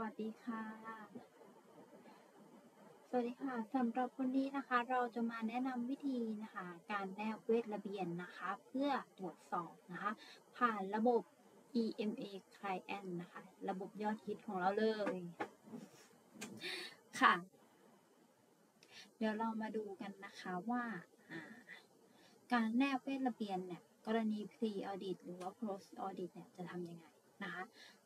วัสดีค่ะสวัสดีค่ะสำหรับวันนี้นะคะเราจะมาแนะนำวิธีนะคะการแนบเวทระเบียนนะคะเพื่อตรวจสอบนะคะผ่านระบบ EMA Client นะคะระบบยอดฮิตของเราเลยค่ะเดี๋ยวเรามาดูกันนะคะว่าการแนบเวทระเบียนเนี่ยกรณี Pre Audit หรือว่า Post Audit เนี่ยจะทำยังไงนะคะ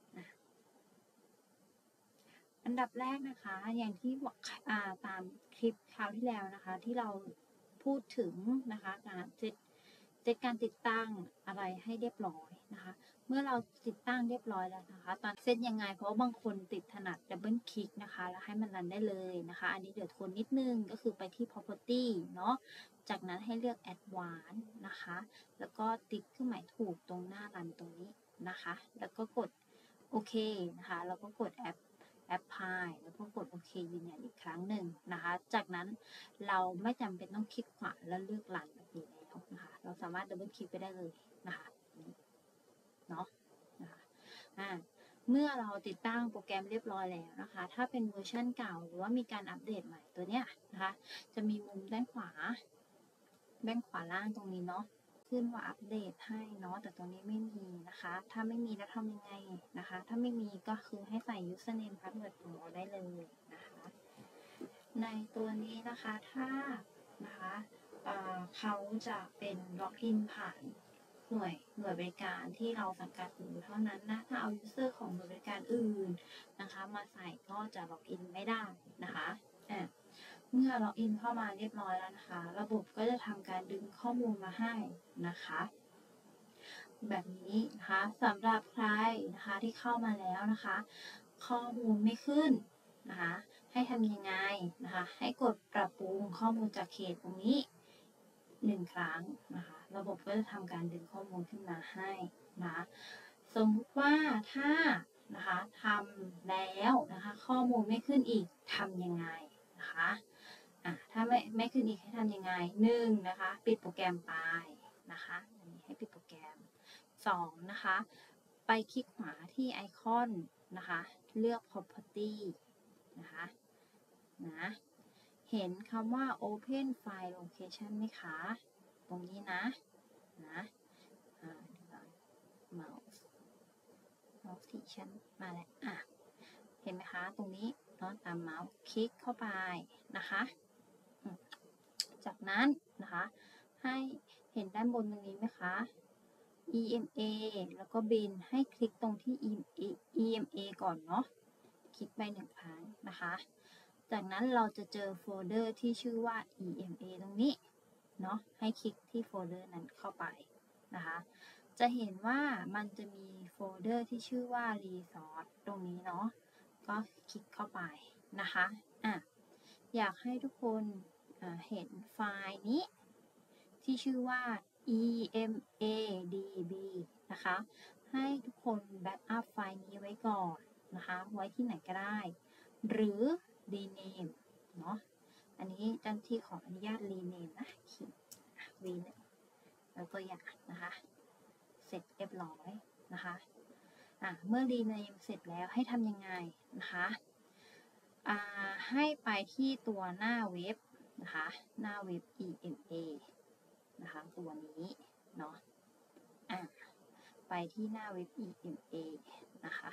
อันดับแรกนะคะอย่างที่ตามคลิปคราวที่แล้วนะคะที่เราพูดถึงนะคะการเซตการติดตั้งอะไรให้เรียบร้อยนะคะเมื่อเราติดตั้งเรียบร้อยแล้วนะคะตอนเซตยังไงเพราะบางคนติดถนัดดับเบิลคลิกนะคะแล้วให้มันรันได้เลยนะคะอันนี้เดี๋ยวทวนนิดนึงก็คือไปที่ property เนาะจากนั้นให้เลือก advanced นะคะแล้วก็ติ๊กเครื่องหมายถูกตรงหน้ารันตรงนี้นะคะแล้วก็กดโอเคนะคะแล้วก็กดแอปพลายแล้วก็กดโอเคยืนยันอีกครั้งหนึ่งนะคะจากนั้นเราไม่จำเป็นต้องคลิกขวาแล้วเลือกรันแบบนี้แล้วนะคะเราสามารถดับเบิลคลิกไปได้เลยนะคะเนาะนะคะเมื่อเราติดตั้งโปรแกรมเรียบร้อยแล้วนะคะถ้าเป็นเวอร์ชันเก่าหรือว่ามีการอัปเดตใหม่ตัวเนี้ยนะคะจะมีมุมด้านขวาล่างตรงนี้เนาะขึ้นว่าอัปเดตให้เนาะแต่ตรงนี้ไม่มีนะคะถ้าไม่มีแล้วทำยังไงนะคะถ้าไม่มีก็คือให้ใส่ username password ของเราได้เลยนะคะในตัวนี้นะคะถ้านะคะเขาจะเป็นล็อกอินผ่านหน่วยบริการที่เราสังกัดอยู่เท่านั้นนะถ้าเอา user ของหน่วยบริการอื่นนะคะมาใส่ก็จะล็อกอินไม่ได้นะคะเมื่อล็อกอินเข้ามาเรียบร้อยแล้วนะคะระบบก็จะทำการดึงข้อมูลมาให้นะคะแบบนี้นะคะสำหรับใครนะคะที่เข้ามาแล้วนะคะข้อมูลไม่ขึ้นนะคะให้ทำยังไงนะคะให้กดปรับปรุงข้อมูลจากเขตตรงนี้1 ครั้งนะคะระบบก็จะทำการดึงข้อมูลขึ้นมาให้นะสมมติว่าถ้านะคะทำแล้วนะคะข้อมูลไม่ขึ้นอีกทำยังไงนะคะถ้าไม่ขึ้นอีกให้ทำยังไง1นะคะปิดโปรแกรมไปนะคะอันนี้ให้ปิดโปรแกรม2นะคะไปคลิกขวาที่ไอคอนนะคะเลือก property นะคะเห็นคำว่า open file location ไหมคะตรงนี้นะเมาส์ที่ฉันมาแล้วเห็นไหมคะตรงนี้เนาะตามเมาส์คลิกเข้าไปนะคะจากนั้นนะคะให้เห็นด้านบนตรงนี้ไหมคะ EMA แล้วก็บินให้คลิกตรงที่ EMA ก่อนเนาะคลิกไป1 ครั้งนะคะจากนั้นเราจะเจอโฟลเดอร์ที่ชื่อว่า EMA ตรงนี้เนาะให้คลิกที่โฟลเดอร์นั้นเข้าไปนะคะจะเห็นว่ามันจะมีโฟลเดอร์ที่ชื่อว่า Resource ตรงนี้เนาะก็คลิกเข้าไปนะคะอยากให้ทุกคนเห็นไฟล์นี้ที่ชื่อว่า EMADB นะคะให้ทุกคนแบ็กอัพไฟล์นี้ไว้ก่อนนะคะไว้ที่ไหนก็ได้หรือ rename เนาะอันนี้เจ้าหน้าที่ขออนุญาต rename นะrename แล้วตัวอย่างนะคะเสร็จเรียบร้อยนะคะเมื่อ rename เสร็จแล้วให้ทำยังไงนะคะให้ไปที่ตัวหน้าเว็บนะคะหน้าเว็บ EMA นะคะตัวนี้เนาะไปที่หน้าเว็บ EMA นะคะ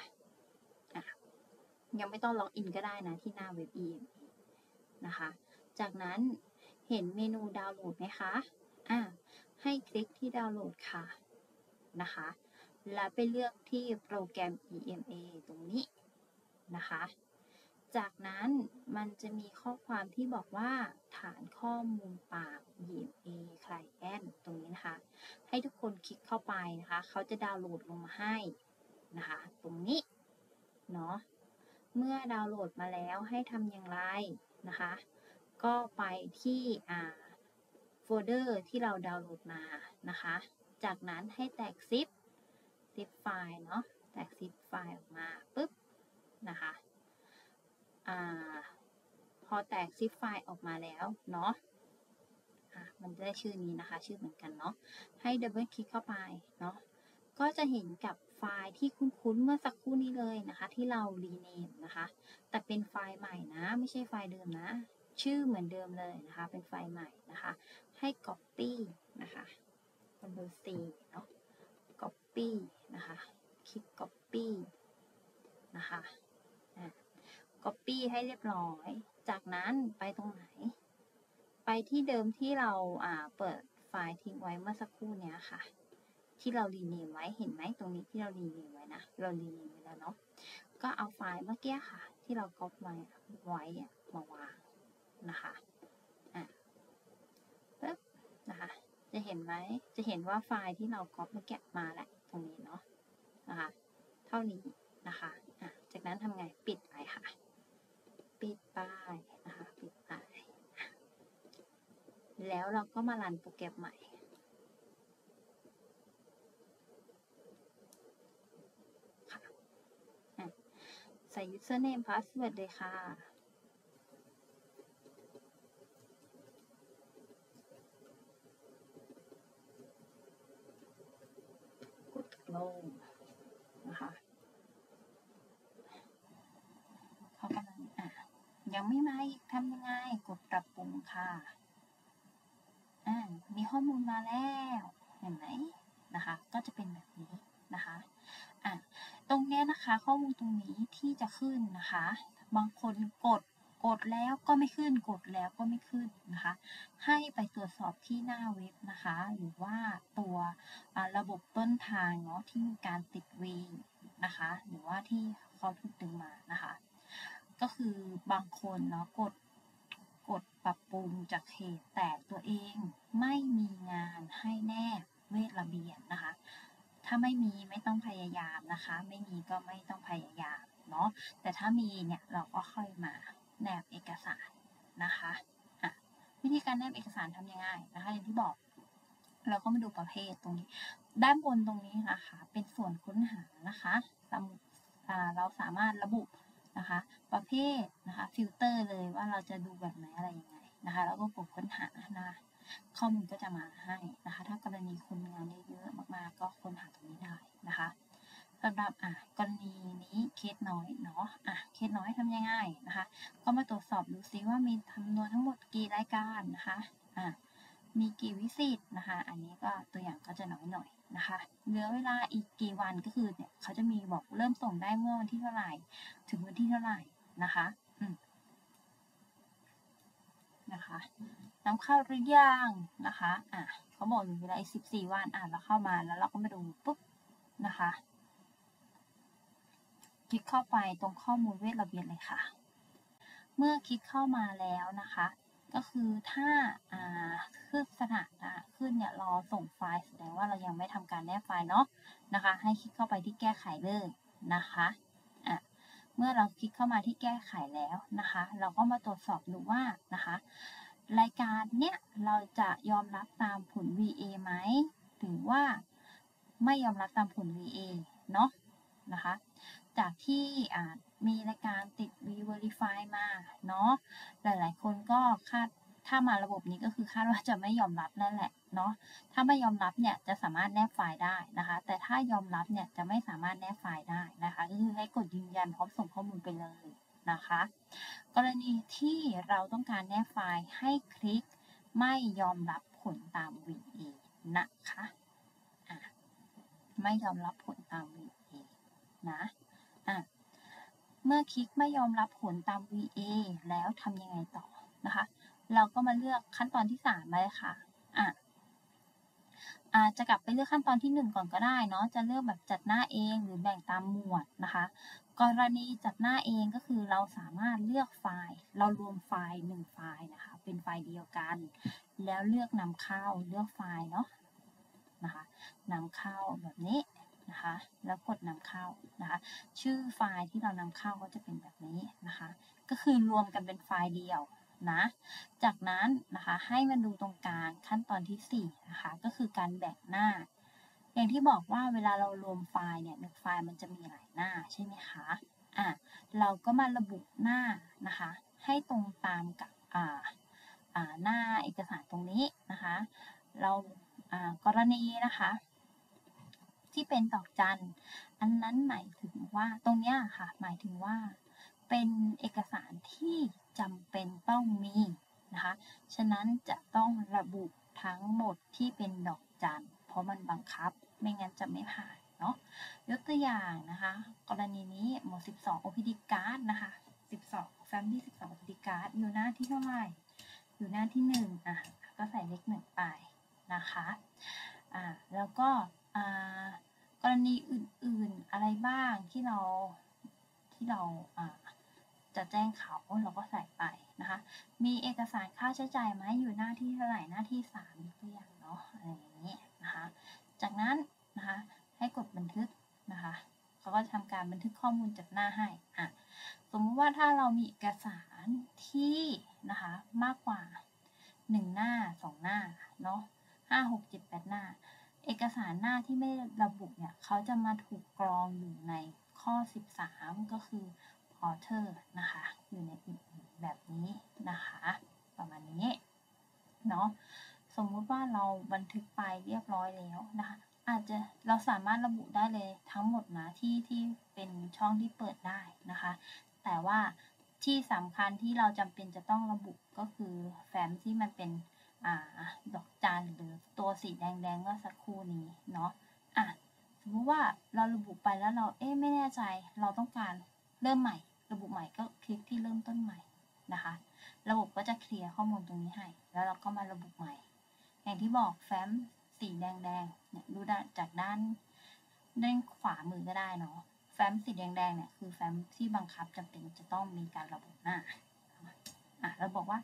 ยังไม่ต้องล็อกอินก็ได้นะที่หน้าเว็บ EMA นะคะจากนั้นเห็นเมนูดาวน์โหลดไหมคะให้คลิกที่ดาวน์โหลดค่ะนะคะแล้วไปเลือกที่โปรแกรม EMA ตรงนี้นะคะจากนั้นมันจะมีข้อความที่บอกว่าฐานข้อมูลปาก EMA Client ตรงนี้นะคะให้ทุกคนคลิกเข้าไปนะคะเขาจะดาวน์โหลดลงมาให้นะคะตรงนี้เนาะเมื่อดาวน์โหลดมาแล้วให้ทำอย่างไรนะคะก็ไปที่โฟลเดอร์ที่เราดาวน์โหลดมานะคะจากนั้นให้แตกซิปไฟล์เนาะแตกซิปไฟล์ออกมาปุ๊บนะคะพอแตกซิปไฟล์ออกมาแล้วเนาะมันจะได้ชื่อนี้นะคะชื่อเหมือนกันเนาะให้ดับเบิลคลิกเข้าไปเนาะก็จะเห็นกับไฟล์ที่คุ้นๆเมื่อสักครู่นี้เลยนะคะที่เรารีเนมนะคะแต่เป็นไฟล์ใหม่นะไม่ใช่ไฟล์เดิมนะชื่อเหมือนเดิมเลยนะคะเป็นไฟล์ใหม่นะคะให้ copy นะคะ Ctrl C เนาะ copy นะคะคลิก copy นะคะ copy ให้เรียบร้อยจากนั้นไปตรงไหนไปที่เดิมที่เราเปิดไฟล์ทิ้งไว้เมื่อสักครู่นี้ค่ะที่เรารีเนมไว้เห็นไหมตรงนี้ที่เรารีเนมไว้นะเรารีเนมไว้แล้วเนาะก็เอาไฟล์เมื่อกี้ค่ะที่เราก๊อปไว้มาวางนะคะปึ๊บนะคะจะเห็นไหมจะเห็นว่าไฟล์ที่เราก๊อปเมื่อกี้มาแล้วตรงนี้เนาะนะคะเท่านี้นะคะจากนั้นทำไงปิดไปค่ะปิดป้ายนะคะปิดป้ายแล้วเราก็มารันโปรแกรมใหม่ค่ะใส่ username password เลยค่ะกดลงนะคะเขากำลังยังไม่มาอีกทำยังไงกดปรับปรุงค่ะมีข้อมูลมาแล้วเห็นไหมนะคะก็จะเป็นแบบนี้นะคะตรงนี้นะคะข้อมูลตรงนี้ที่จะขึ้นนะคะบางคนกดแล้วก็ไม่ขึ้นกดแล้วก็ไม่ขึ้นนะคะให้ไปตรวจสอบที่หน้าเว็บนะคะหรือว่าตัวระบบต้นทางเนาะที่มีการติดวีนะคะหรือว่าที่เขาถูกดึงมานะคะก็คือบางคนเนาะกดปรับปรุงจากเพจแต่ตัวเองไม่มีงานให้แนบเวทระเบียนนะคะถ้าไม่มีไม่ต้องพยายามนะคะไม่มีก็ไม่ต้องพยายามเนาะแต่ถ้ามีเนี่ยเราก็ค่อยมาแนบเอกสารนะคะวิธีการแนบเอกสารทำยังไงนะคะอย่างที่บอกเราก็มาดูประเภทตรงนี้ด้านบนตรงนี้นะคะเป็นส่วนค้นหานะคะเราสามารถระบุนะคะประเภทนะคะฟิลเตอร์เลยว่าเราจะดูแบบไหนอะไรยังไงนะคะแล้วก็กดค้นหานะข้อมูลก็จะมาให้นะคะถ้ากรณีคนงานเยอะๆมากๆก็ค้นหาตรงนี้ได้นะคะสำหรับกรณีนี้เคสน้อยเนาะเคสน้อยทำยังไงนะคะก็มาตรวจสอบดูซิว่ามีจำนวนทั้งหมดกี่รายการนะคะมีกี่วิสิตนะคะอันนี้ก็ตัวอย่างก็จะน้อยหน่อยนะคะเหลือเวลาอีกกี่วันก็คือเนี่ยเขาจะมีบอกเริ่มส่งได้เมื่อวันที่เท่าไหร่ถึงวันที่เท่าไหร่นะคะน้ำเข้าหรือยังนะคะเขาบอกอยู่เวลาอีก14 วันเราเข้ามาแล้วเราก็มาดูปุ๊บนะคะคลิกเข้าไปตรงข้อมูลเวทระเบียนเลยค่ะเมื่อคลิกเข้ามาแล้วนะคะก็คือถ้าขึ้นสถานะขึ้นเนี่ยรอส่งไฟล์แสดงว่าเรายังไม่ทำการแนบไฟล์เนาะนะคะให้คลิกเข้าไปที่แก้ไขเลยนะคะเมื่อเราคลิกเข้ามาที่แก้ไขแล้วนะคะเราก็มาตรวจสอบดูว่านะคะรายการเนี้ยเราจะยอมรับตามผล VA ไหมหรือว่าไม่ยอมรับตามผล VA เนาะนะคะจากที่มีรายการติด V-Verify มาเนาะหลายๆคนก็ถ้ามาระบบนี้ก็คือคาดว่าจะไม่ยอมรับนั่นแหละเนาะถ้าไม่ยอมรับเนี่ยจะสามารถแนบไฟล์ได้นะคะแต่ถ้ายอมรับเนี่ยจะไม่สามารถแนบไฟล์ได้นะคะก็คือให้กดยืนยันพร้อมส่งข้อมูลไปเลยนะคะกรณีที่เราต้องการแนบไฟล์ให้คลิกไม่ยอมรับผลตาม VA นะคะไม่ยอมรับผลตาม VA นะเมื่อคลิกไม่ยอมรับผลตาม VA แล้วทำยังไงต่อนะคะเราก็มาเลือกขั้นตอนที่3เลยค่ะจะกลับไปเลือกขั้นตอนที่1ก่อนก็ได้เนาะจะเลือกแบบจัดหน้าเองหรือแบ่งตามหมวดนะคะกรณีจัดหน้าเองก็คือเราสามารถเลือกไฟล์เรารวมไฟล์1ไฟล์นะคะเป็นไฟล์เดียวกันแล้วเลือกนำเข้าเลือกไฟล์เนาะนะคะนำเข้าแบบนี้นะคะแล้วกดนำเข้านะคะชื่อไฟล์ที่เรานำเข้าก็จะเป็นแบบนี้นะคะก็คือรวมกันเป็นไฟล์เดียวนะจากนั้นนะคะให้มาดูตรงกลางขั้นตอนที่4นะคะก็คือการแบ่งหน้าอย่างที่บอกว่าเวลาเรารวมไฟล์เนี่ย1ไฟล์มันจะมีหลายหน้าใช่ไหมคะเราก็มาระบุหน้านะคะให้ตรงตามกับหน้าเอกสารตรงนี้นะคะเรากรณีนะคะที่เป็นดอกจันอันนั้นหมายถึงว่าตรงเนี้ยค่ะหมายถึงว่าเป็นเอกสารที่จำเป็นต้องมีนะคะฉะนั้นจะต้องระบุทั้งหมดที่เป็นดอกจันเพราะมันบังคับไม่งั้นจะไม่ผ่านเนาะยกตัวอย่างนะคะกรณีนี้หมวด12 OPD card นะคะ12 Family 12 OPD card อยู่หน้าที่เท่าไหร่อยู่หน้าที่1ก็ใส่เลข1ไปนะคะแล้วก็กรณีอื่นๆอะไรบ้างที่เราจะแจ้งเขาเราก็ใส่ไปนะคะมีเอกสารค่าใช้จ่ายไหมอยู่หน้าที่เท่าไหร่หน้าที่3ตัวอย่างเนาะอะไรอย่างนี้นะคะจากนั้นนะคะให้กดบันทึกนะคะเขาก็ทำการบันทึกข้อมูลจากหน้าให้สมมติว่าถ้าเรามีเอกสารที่นะคะมากกว่า1หน้า2หน้าเนาะ5 6 7 8หน้าเอกสารหน้าที่ไม่ระบุเนี่ยเขาจะมาถูกกรองอยู่ในข้อ13ก็คือPorter นะคะอยู่ในอื่นๆแบบนี้นะคะประมาณนี้เนาะสมมุติว่าเราบันทึกไปเรียบร้อยแล้วนะคะอาจจะเราสามารถระบุได้เลยทั้งหมดนะที่เป็นช่องที่เปิดได้นะคะแต่ว่าที่สำคัญที่เราจำเป็นจะต้องระบุก็คือแฟ้มที่มันเป็นดอกจันหรือตัวสีแดงๆเมื่อสักครู่นี้เนาะสมมติว่าเราระบุไปแล้วเราไม่แน่ใจเราต้องการเริ่มใหม่ระบุใหม่ก็คลิกที่เริ่มต้นใหม่นะคะระบบก็จะเคลียร์ข้อมูลตรงนี้ให้แล้วเราก็มาระบุใหม่อย่างที่บอกแฟ้มสีแดงเนี่ยดูจากด้านขวามือก็ได้เนาะแฟ้มสีแดงเนี่ยคือแฟ้มที่บังคับจำเป็นจะต้องมีการระบุหน้าเราบอกว่า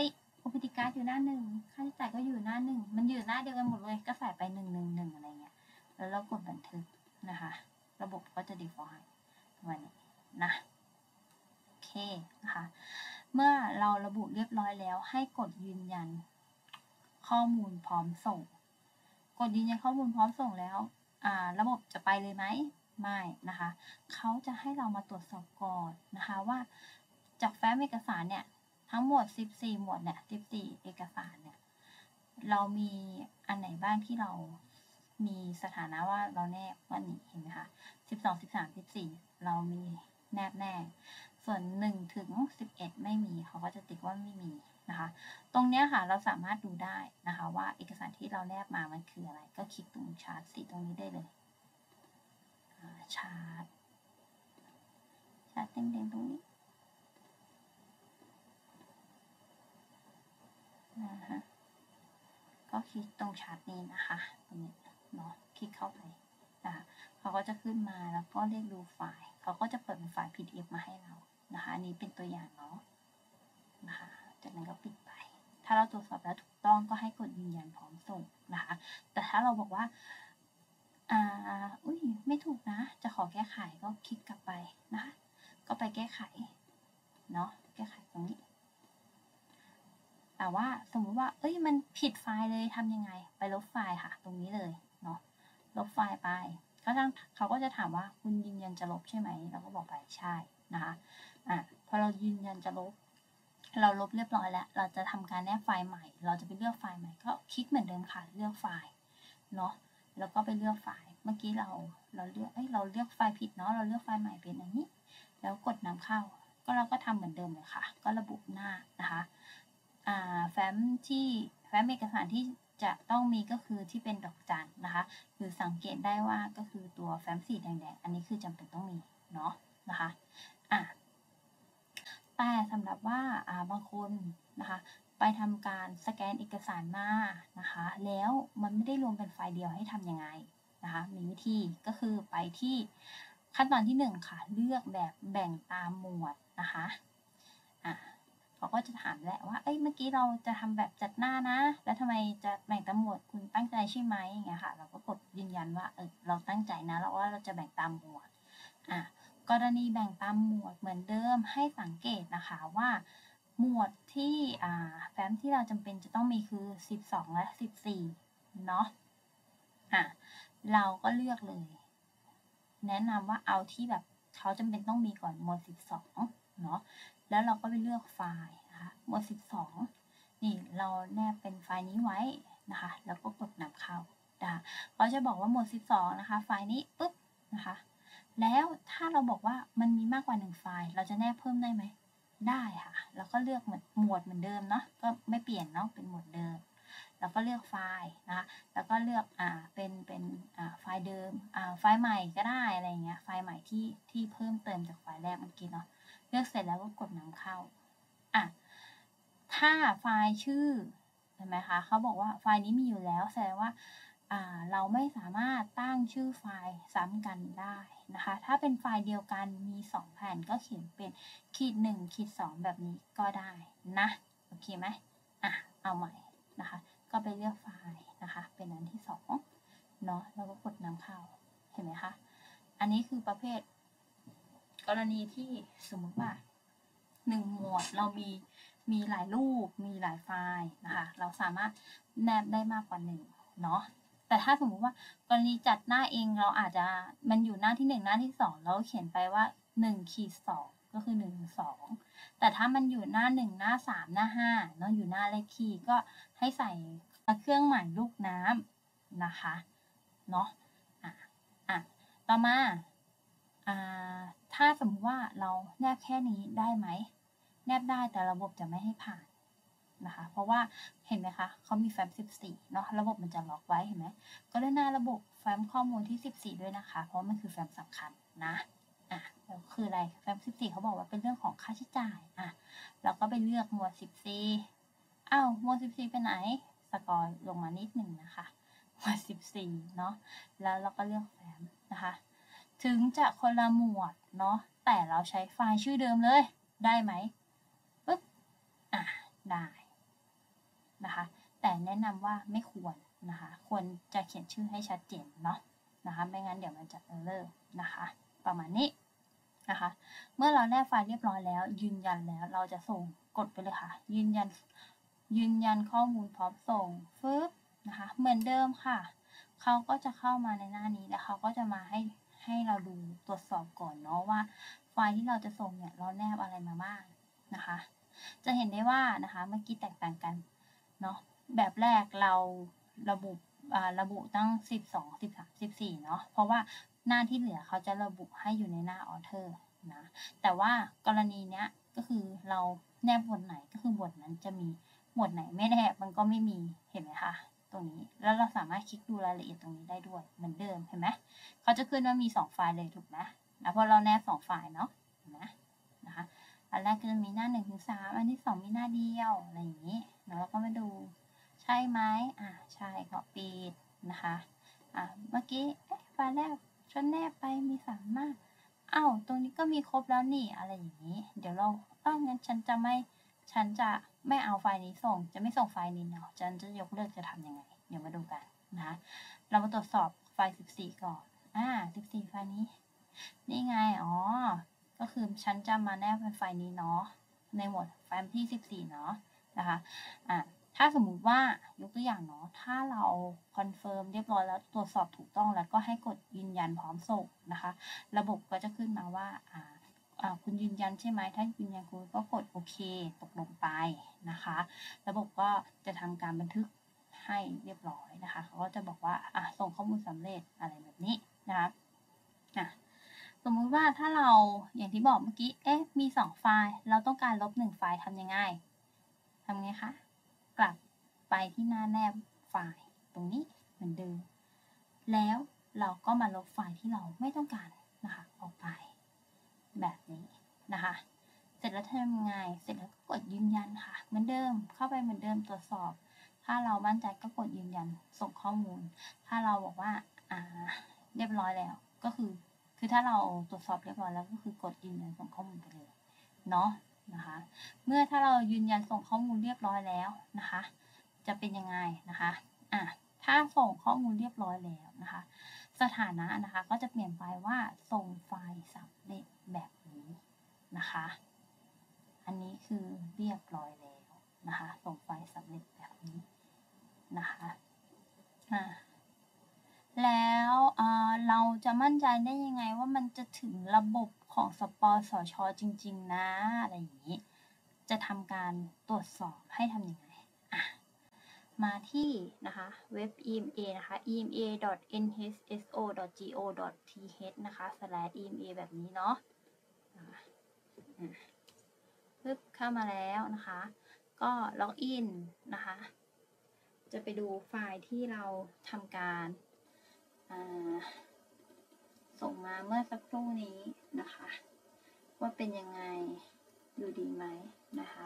OPD cardอยู่หน้า1ค่าใช้จ่ายก็อยู่หน้า1มันอยู่หน้าเดียวกันหมดเลยก็ใส่ไป111อะไรเงี้ยแล้วเรากดบันทึกนะคะระบบก็จะ default ประมาณนี้นะโอเคนะคะเมื่อเราระบุเรียบร้อยแล้วให้กดยืนยันข้อมูลพร้อมส่งกดยืนยันข้อมูลพร้อมส่งแล้วระบบจะไปเลยไหมไม่นะคะเขาจะให้เรามาตรวจสอบก่อนนะคะว่าจากแฟ้มเอกสารเนี่ยทั้งหมด14หมวดเนี่ย14เอกสารเนี่ยเรามีอันไหนบ้างที่เรามีสถานะว่าเราแนบว่านี้เห็นไหมคะ12 13 14เรามีแนบแน่ส่วน1ถึง11ไม่มีเขาก็จะติ๊กว่าไม่มีนะคะตรงนี้ค่ะเราสามารถดูได้นะคะว่าเอกสารที่เราแนบมามันคืออะไรก็คลิกตรงชาร์ตสีตรงนี้ได้เลยชาร์ตแดงๆตรงนี้ก็คลิกตรงชาร์ตนี้นะคะตรงนี้เนาะคลิกเข้าไปนะคะเขาก็จะขึ้นมาแล้วก็เรียกดูไฟล์เขาก็จะเปิดเป็นไฟล์ PDF มาให้เรานะคะอันนี้เป็นตัวอย่างเนาะนะคะจากนั้นก็ปิดไปถ้าเราตรวจสอบแล้วถูกต้องก็ให้กดยืนยันพร้อมส่งนะคะแต่ถ้าเราบอกว่าไม่ถูกนะจะขอแก้ไขก็คลิกกลับไปนะคะก็ไปแก้ไขเนาะแก้ไขตรงนี้แต่ว่าสมมติว่ามันผิดไฟล์เลยทำยังไงไปลบไฟล์ค่ะตรงนี้เลยเนาะลบไฟล์ไปเขาก็จะถามว่าคุณยืนยันจะลบใช่ไหมเราก็บอกไปใช่นะคะพอเรายืนยันจะลบเราลบเรียบร้อยแล้วเราจะทำการแนบไฟล์ใหม่เราจะไปเลือกไฟล์ใหม่ก็คลิกเหมือนเดิมค่ะเลือกไฟล์เนาะแล้วก็ไปเลือกไฟล์เมื่อกี้เราเลือกไฟล์ผิดเนาะเราเลือกไฟล์ใหม่เป็นอันนี้แล้วกดนำเข้าก็เราก็ทำเหมือนเดิมเลยค่ะก็ระบุหน้านะคะแฟ้มเอกสารที่จะต้องมีก็คือที่เป็นดอกจันนะคะคือสังเกตได้ว่าก็คือตัวแฟ้มสีแดงๆอันนี้คือจำเป็นต้องมีเนาะนะคะแต่สำหรับว่าบางคนนะคะไปทำการสแกนเอกสารมานะคะแล้วมันไม่ได้รวมเป็นไฟล์เดียวให้ทำยังไงนะคะมีวิธีก็คือไปที่ขั้นตอนที่1ค่ะเลือกแบบแบ่งตามหมวดนะคะเขาก็จะถามแหละว่าเมื่อกี้เราจะทำแบบจัดหน้านะแล้วทำไมจะแบ่งตามหมวดคุณตั้งใจใช่ไหมอย่างเงี้ยค่ะเราก็กดยืนยันว่าเราตั้งใจนะแล้วว่าเราจะแบ่งตามหมวดกรณีแบ่งตามหมวดเหมือนเดิมให้สังเกตนะคะว่าหมวดที่แฟ้มที่เราจำเป็นจะต้องมีคือ12และ14เนาะเราก็เลือกเลยแนะนำว่าเอาที่แบบเขาจำเป็นต้องมีก่อนหมวด12เนาะแล้วเราก็ไปเลือกไฟล์นะคะหมวด12นี่เราแนบเป็นไฟล์นี้ไว้นะคะแล้วก็กดนำเข้านะคะเขาจะบอกว่าหมวด12นะคะไฟล์นี้ปุ๊บนะคะแล้วถ้าเราบอกว่ามันมีมากกว่า1ไฟล์เราจะแนบเพิ่มได้ไหมได้ค่ะแล้วก็เลือกเหมือนหมวดเหมือนเดิมเนาะก็ไม่เปลี่ยนเนาะเป็นหมวดเดิมแล้วก็เลือกไฟล์นะคะแล้วก็เลือกเป็นไฟล์เดิมไฟล์ใหม่ก็ได้อะไรเงี้ยไฟล์ใหม่ที่เพิ่มเติมจากไฟล์แรกเมื่อกี้เนาะเลือกเสร็จแล้วก็กดนำเข้าถ้าไฟล์ชื่อใช่ไหมคะเขาบอกว่าไฟล์นี้มีอยู่แล้วแสดงว่าเราไม่สามารถตั้งชื่อไฟล์ซ้ำกันได้นะคะถ้าเป็นไฟล์เดียวกันมี2แผ่นก็เขียนเป็น-1-2แบบนี้ก็ได้นะโอเคไหมเอาใหม่นะคะก็ไปเลือกไฟล์นะคะเป็นอันที่2เนาะแล้วก็กดนำเข้าเห็นไหมคะอันนี้คือประเภทกรณีที่สมมติว่า1หมวดเรามีหลายรูปมีหลายไฟล์นะคะเราสามารถแนบได้มากกว่า1เนาะแต่ถ้าสมมุติว่ากรณีจัดหน้าเองเราอาจจะมันอยู่หน้าที่1หน้าที่2แล้วเขียนไปว่า1-2ก็คือ1-2แต่ถ้ามันอยู่หน้า1หน้า3หน้า5เนาะอยู่หน้าเลขคีย์ก็ให้ใส่เครื่องหมายลูกน้ำนะคะเนาะต่อมาถ้าสมมติว่าเราแนบแค่นี้ได้ไหมแนบได้แต่ระบบจะไม่ให้ผ่านนะคะเพราะว่าเห็นไหมคะเขามีแฟ้ม14เนาะระบบมันจะล็อกไว้เห็นไหมก็ได้หน้าระบบแฟ้มข้อมูลที่14ด้วยนะคะเพราะมันคือแฟ้มสำคัญนะแล้วคืออะไรแฟ้ม14เขาบอกว่าเป็นเรื่องของค่าใช้จ่ายเราก็ไปเลือกหมวด14หมวด14ไปไหนสกอร์ลงมานิดหนึ่งนะคะหมวด14เนาะแล้วเราก็เลือกแฟ้มนะคะถึงจะคนละหมวดเนาะแต่เราใช้ไฟล์ชื่อเดิมเลยได้ไหมปึ๊บได้นะคะแต่แนะนำว่าไม่ควรนะคะควรจะเขียนชื่อให้ชัดเจนเนาะนะคะไม่งั้นเดี๋ยวมันจะเออร์เลอร์นะคะประมาณนี้นะคะเมื่อเราแนบไฟล์เรียบร้อยแล้วยืนยันแล้วเราจะส่งกดไปเลยค่ะยืนยันข้อมูลพร้อมส่งฟึบนะคะเหมือนเดิมค่ะเขาก็จะเข้ามาในหน้านี้แล้วเขาก็จะมาให้เราดูตรวจสอบก่อนเนาะว่าไฟล์ที่เราจะส่งเนี่ยเราแนบอะไรมาบ้างนะคะจะเห็นได้ว่านะคะเมื่อกี้แตกต่างกันเนาะแบบแรกเราระบุตั้ง12 13 14เนาะเพราะว่าหน้าที่เหลือเขาจะระบุให้อยู่ในหน้าออเทอร์นะแต่ว่ากรณีเนี้ยก็คือเราแนบหมวดไหนก็คือบทนั้นจะมีหมวดไหนไม่แนบมันก็ไม่มีเห็นไหมคะตรงนี้แล้วเราสามารถคลิกดูรายละเอียดตรงนี้ได้ด้วยเหมือนเดิมเห็นไหมเขาจะขึ้นว่ามี2ไฟล์เลยถูกไหมเพราะเราแนบ2ไฟล์เนาะเห็นไหมนะคะอันแรกก็จะมีหน้า1 ถึง 3อันที่2มีหน้าเดียวอะไรอย่างนี้แล้วเราก็มาดูใช่ไหมใช่ก็ปิดนะคะเมื่อกี้ไฟล์แรกฉันแนบไปมี3หน้าตรงนี้ก็มีครบแล้วนี่อะไรอย่างนี้เดี๋ยวเรางั้นฉันจะไม่เอาไฟล์นี้ส่งจะไม่ส่งไฟล์นี้เนาะฉันจะยกเลิกจะทำยังไงเดี๋ยวมาดูกันนะเรามาตรวจสอบไฟล์14ก่อน14ไฟล์นี้นี่ไงก็คือฉันจะมาแนบเป็นไฟล์นี้เนาะในหมวดไฟล์ที่14เนาะนะคะถ้าสมมุติว่ายกตัวอย่างเนาะถ้าเราคอนเฟิร์มเรียบร้อยแล้วตรวจสอบถูกต้องแล้วก็ให้กดยืนยันพร้อมส่งนะคะระบบก็จะขึ้นมาว่าคุณยืนยันใช่ไหมถ้ายืนยันคุณก็กดโอเคตกลงไปนะคะระบบก็จะทำการบันทึกให้เรียบร้อยนะคะเขาก็จะบอกว่าส่งข้อมูลสำเร็จอะไรแบบนี้นะคะสมมุติว่าถ้าเราอย่างที่บอกเมื่อกี้มี2ไฟล์เราต้องการลบ1ไฟล์ทำยังไงคะกลับไปที่หน้าแนบไฟล์ตรงนี้เหมือนเดิมแล้วเราก็มาลบไฟล์ที่เราไม่ต้องการนะคะออกไปแบบนี้นะคะเสร็จแล้วทำยังไงเสร็จแล้วก็กดยืนยันค่ะเหมือนเดิมเข้าไปเหมือนเดิมตรวจสอบถ้าเรามั่นใจก็กดยืนยันส่งข้อมูลถ้าเราบอกว่าเรียบร้อยแล้วก็คือถ้าเราตรวจสอบเรียบร้อยแล้วก็คือกดยืนยันส่งข้อมูลไปเลยเนาะนะคะถ้าเรายืนยันส่งข้อมูลเรียบร้อยแล้วนะคะจะเป็นยังไงนะคะถ้าส่งข้อมูลเรียบร้อยแล้วนะคะสถานะนะคะก็จะเปลี่ยนไปว่าส่งไฟล์สำเร็จแบบนี้นะคะอันนี้คือเรียบร้อยแล้วนะคะส่งไฟล์สำเร็จแบบนี้นะคะแล้วเราจะมั่นใจได้ยังไงว่ามันจะถึงระบบของสปสช.จริงๆนะอะไรอย่างนี้จะทำการตรวจสอบให้ทำยังไงมาที่นะคะเว็บ EMA นะคะ ema.nhso.go.th นะคะ /ema แบบนี้เนาะปึ๊บเข้ามาแล้วนะคะก็ล็อกอินนะคะจะไปดูไฟล์ที่เราทำการส่งมาเมื่อสักครู่นี้นะคะว่าเป็นยังไงดูดีไหมนะคะ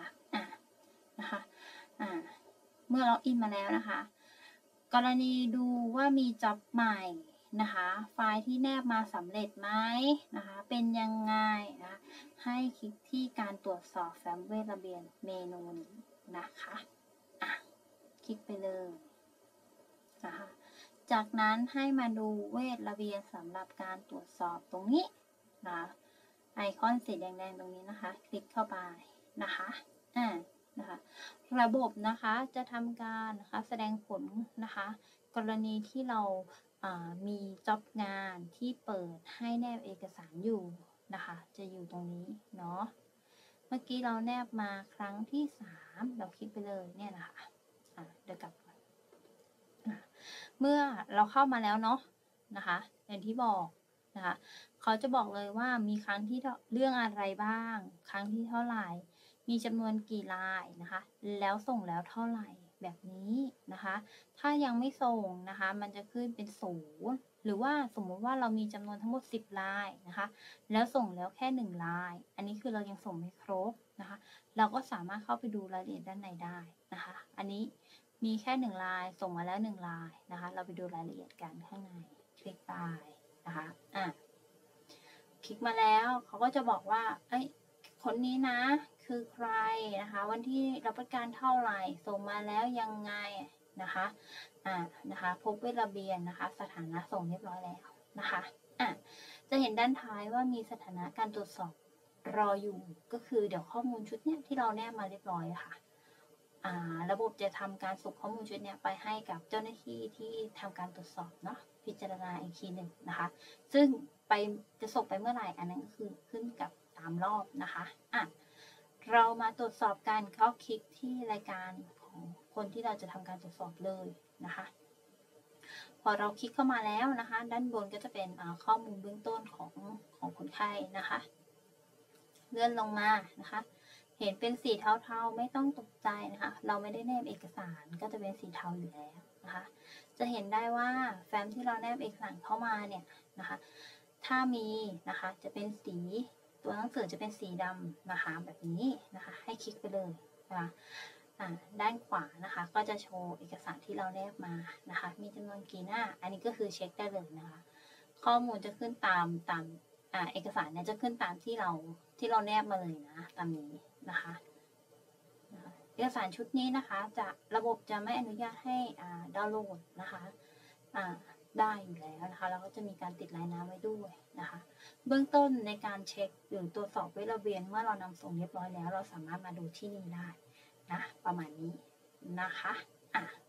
เมื่อล็อกอินมาแล้วนะคะกรณีดูว่ามีจ็อบใหม่นะคะไฟล์ที่แนบมาสำเร็จไหมนะคะเป็นยังไงนะให้คลิกที่การตรวจสอบแฟ้มเวทระเบียนเมนูนี้นะคะคลิกไปเลยนะคะจากนั้นให้มาดูเวทระเบียนสำหรับการตรวจสอบตรงนี้นะไอคอนสีแดงๆตรงนี้นะคะคลิกเข้าไปนะคะนะคะระบบนะคะจะทำการนะคะแสดงผลนะคะกรณีที่เรามีจ็อบงานที่เปิดให้แนบเอกสารอยู่นะคะจะอยู่ตรงนี้เนาะเมื่อกี้เราแนบมาครั้งที่3เราคลิกไปเลยเนี่ยนะคะเดี๋ยวกลับก่อนเมื่อเราเข้ามาแล้วเนาะนะคะอย่างที่บอกนะคะเขาจะบอกเลยว่ามีครั้งที่เรื่องอะไรบ้างครั้งที่เท่าไหร่มีจำนวนกี่รายนะคะแล้วส่งแล้วเท่าไหร่แบบนี้นะคะถ้ายังไม่ส่งนะคะมันจะขึ้นเป็น0หรือว่าสมมุติว่าเรามีจำนวนทั้งหมด10รายนะคะแล้วส่งแล้วแค่1รายอันนี้คือเรายังส่งไม่ครบนะคะเราก็สามารถเข้าไปดูรายละเอียดด้านในได้นะคะอันนี้มีแค่1รายส่งมาแล้ว1รายนะคะเราไปดูรายละเอียดกันข้างในคลิกไปนะคะคลิกมาแล้วเขาก็จะบอกว่าคนนี้นะคือใครนะคะวันที่รับประกันเท่าไหร่ส่งมาแล้วยังไงนะคะพบเวทระเบียนนะคะสถานะส่งเรียบร้อยแล้วนะคะจะเห็นด้านท้ายว่ามีสถานะการตรวจสอบรออยู่ก็คือเดี๋ยวข้อมูลชุดเนี้ยที่เราแนบมาเรียบร้อยค่ะระบบจะทำการส่งข้อมูลชุดเนี้ยไปให้กับเจ้าหน้าที่ที่ทำการตรวจสอบเนาะพิจารณาอีกทีหนึ่งนะคะซึ่งจะส่งไปเมื่อไหร่อันนั้นก็คือขึ้นกับตามรอบนะคะเรามาตรวจสอบกันเข้าคลิกที่รายการของคนที่เราจะทำการตรวจสอบเลยนะคะพอเราคลิกเข้ามาแล้วนะคะด้านบนก็จะเป็นข้อมูลเบื้องต้นของคนไข้นะคะเลื่อนลงมานะคะเห็นเป็นสีเทาๆไม่ต้องตกใจนะคะเราไม่ได้แนบเอกสารก็จะเป็นสีเทาอยู่แล้วนะคะจะเห็นได้ว่าแฟ้มที่เราแนบเอกสารเข้ามาเนี่ยนะคะถ้ามีนะคะจะเป็นสีตัวหนังสือจะเป็นสีดำนะคะแบบนี้นะคะให้คลิกไปเลยนะคะด้านขวานะคะก็จะโชว์เอกสารที่เราแนบมานะคะมีจำนวนกี่หน้าอันนี้ก็คือเช็คได้เลยนะคะข้อมูลจะขึ้นตามเอกสารเนี่ยจะขึ้นตามที่เราแนบมาเลยนะตามนี้นะคะเอกสารชุดนี้นะคะระบบจะไม่อนุญาตให้ดาวน์โหลดนะคะได้อยู่แล้วนะคะแล้วก็จะมีการติดลายน้ำไว้ด้วยนะคะเบื้องต้นในการเช็คหรือตรวจสอบเวทระเบียนเมื่อเรานำส่งเรียบร้อยแล้วเราสามารถมาดูที่นี่ได้นะประมาณนี้นะคะ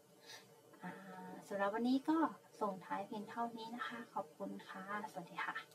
สำหรับวันนี้ก็ส่งท้ายเพียงเท่านี้นะคะขอบคุณค่ะสวัสดีค่ะ